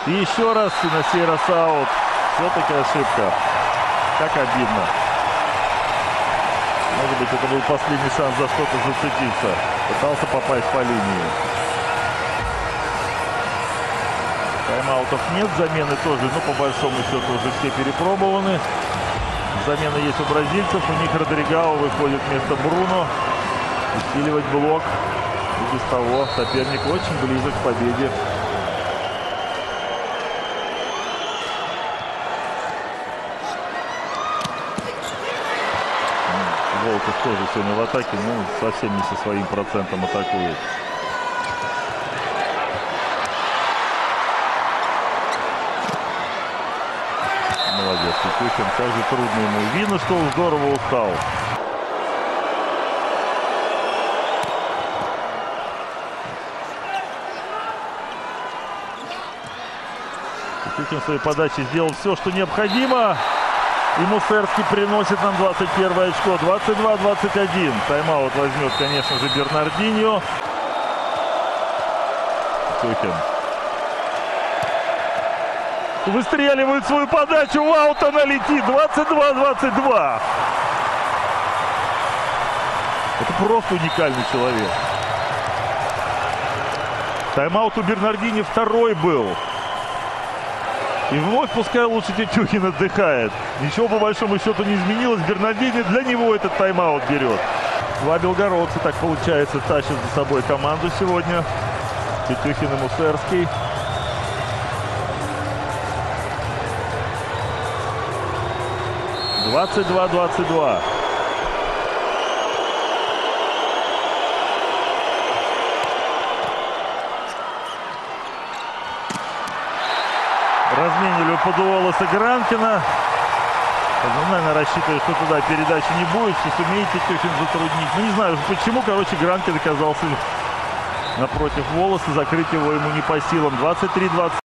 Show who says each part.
Speaker 1: И еще раз, и на сей раз аут. Все-таки ошибка. Как обидно. Может быть, это был последний шанс за что-то зацепиться. Пытался попасть по линии. Тайм-аутов нет, замены тоже, но по большому счету уже все перепробованы. Замена есть у бразильцев, у них Родригао выходит вместо Бруно. Усиливать блок. И без того соперник очень близок к победе. Волков тоже сегодня в атаке, ну, совсем не со своим процентом атакует. Молодец, Петюхин, как же трудно ему. Видно, что он здорово устал. Петюхин в своей подаче сделал все, что необходимо. И Мусерский приносит нам 21 очко. 22-21. Тайм-аут возьмет, конечно же, Бернардиньо. Петюхин выстреливает свою подачу. В аут она летит. 22-22. Это просто уникальный человек. Тайм-аут у Бернардиньо второй был. И вновь, пускай лучше Петюхин отдыхает. Ничего по большому счету не изменилось. Бернардиньо для него этот тайм-аут берет. Два белгородца, так получается, тащат за собой команду сегодня. Петюхин и Мусерский. — 22-22. Разменили Падуолоса и Гранкина. Наверное, рассчитываю, что туда передачи не будет, что сумеет Петюхин затруднить. Ну, не знаю почему. Короче, Гранкин оказался напротив Волоса. Закрыть его ему не по силам. 23-20.